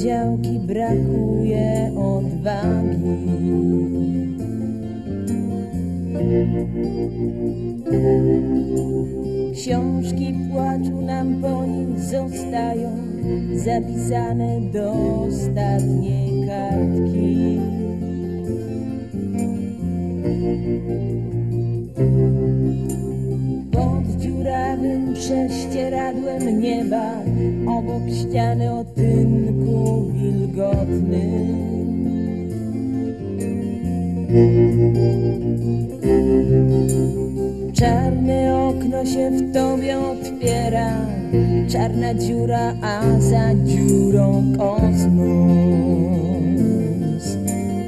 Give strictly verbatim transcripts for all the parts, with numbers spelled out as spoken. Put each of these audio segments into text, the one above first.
poniedziałki brakuje odwagi. Książki płaczu nam po nich zostają zapisane do ostatniej kartki. Pod dziurawym prześcieradłem nieba, obok ściany o tynku wilgotnym. Czarne okno się w tobie otwiera, czarna dziura, a za dziurą kosmos.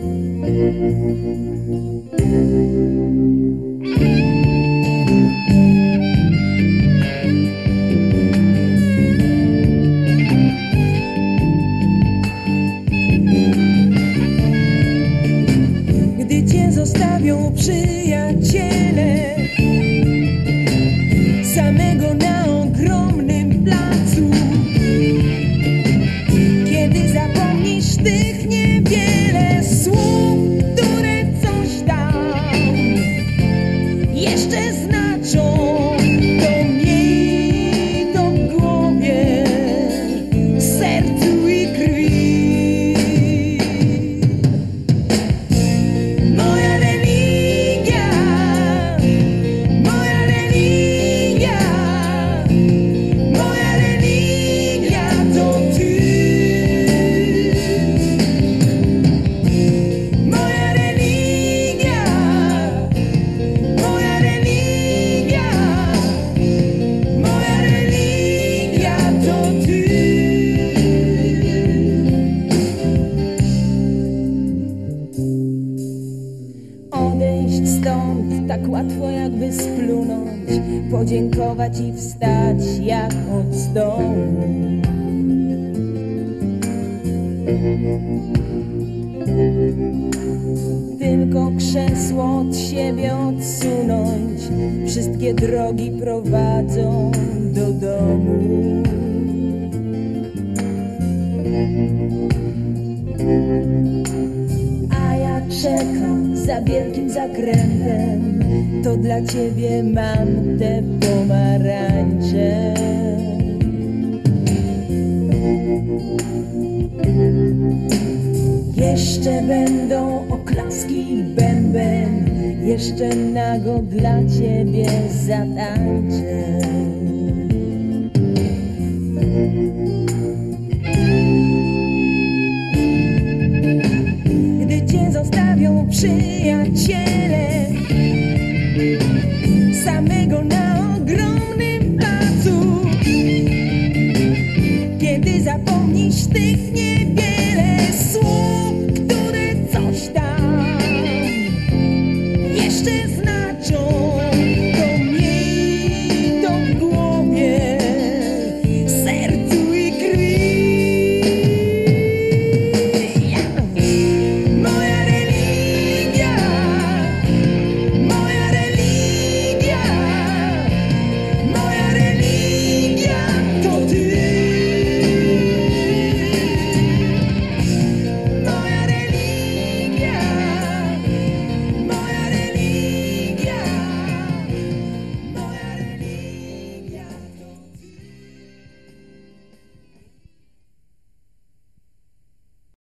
Gdy cię zostawią przyjaciele samego na ogromnym placu, kiedy zapomnisz tych niewiele słów, które coś tam jeszcze znaczą, to miej to w głowie, w sercu i krwi. Moja religia, moja religia, moja religia to ty. Moja religia, moja religia, moja religia to ty. Odejść stąd tak łatwo jakby splunąć, podziękować i wstać jak od stołu. Tylko krzesło od siebie odsunąć, wszystkie drogi prowadzą do domu. A ja czekam za wielkim zakrętem, to dla ciebie mam te pomarańcze. Jeszcze będą oklaski i bęben, jeszcze nago dla ciebie zatańczę. Gdy cię zostawią przyjaciele samego na ogromnym placu, kiedy zapomnisz tych niewiele